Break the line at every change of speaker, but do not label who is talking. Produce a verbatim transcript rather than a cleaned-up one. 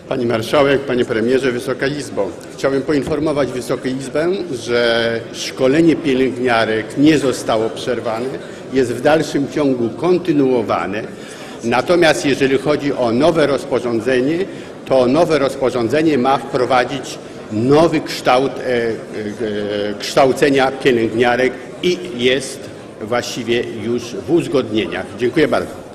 Pani Marszałek, Panie Premierze, Wysoka Izbo. Chciałbym poinformować Wysoką Izbę, że szkolenie pielęgniarek nie zostało przerwane, jest w dalszym ciągu kontynuowane. Natomiast jeżeli chodzi o nowe rozporządzenie, to nowe rozporządzenie ma wprowadzić nowy kształt e, e, kształcenia pielęgniarek i jest właściwie już w uzgodnieniach. Dziękuję bardzo.